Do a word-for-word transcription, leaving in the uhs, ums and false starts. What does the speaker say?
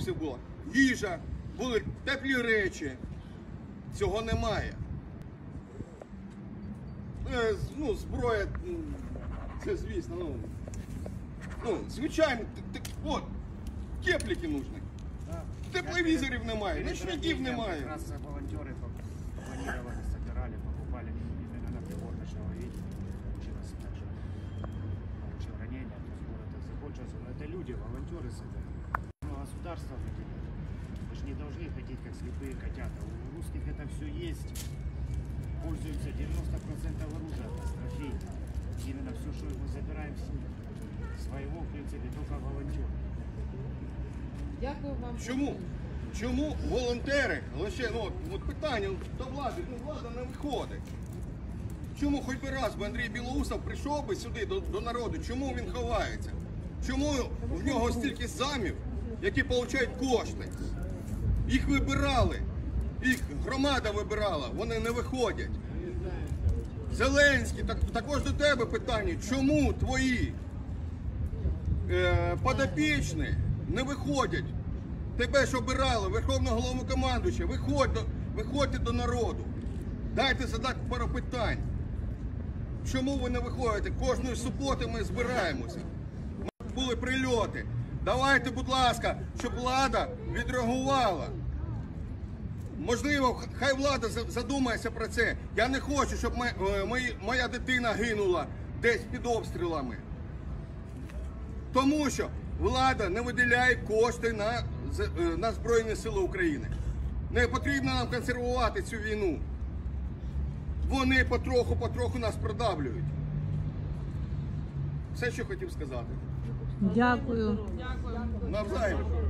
все було. Їжа, були теплі речі. Цього немає. Е, ну, зброя, це звісно, ну, ну звичайно, т, т, от, теплики нужні. Тепловізорів немає, ночників немає. Как раз волонтеры планировали, собирали, покупали именно на пригородочного видения. Получилось так, что получил ранение, то есть город закончился. Но это люди, волонтеры собирают. Но государство выделяет. Вы же не должны ходить как слепые котята. У русских это все есть. Пользуются девяносто процентов оружия, трофей. Именно все, что мы забираем с них. Своего, в принципе, только волонтеры. Дякую вам. Чому? Чому волонтери, лише, ну, от питання до влади, ну, влада не виходить. Чому хоч би раз би Андрій Білоусов прийшов би сюди, до, до народу, чому він ховається? Чому в нього стільки замів, які отримують кошти? Їх вибирали, їх громада вибирала, вони не виходять. Зеленський, так, також до тебе питання, чому твої е, подопічні не виходять? Тебе ж обирали, Верховного Головнокомандуюча, виходь до, виходьте до народу. Дайте задати пару питань. Чому ви не виходите? Кожної суботи ми збираємося. Були прильоти. Давайте, будь ласка, щоб влада відреагувала. Можливо, хай влада задумається про це. Я не хочу, щоб ми, мої, моя дитина гинула десь під обстрілами. Тому що влада не виділяє кошти на, на Збройні Сили України. Не потрібно нам консервувати цю війну. Вони потроху-потроху нас продавлюють. Все, що хотів сказати. Дякую. Дякую. Навзаєм.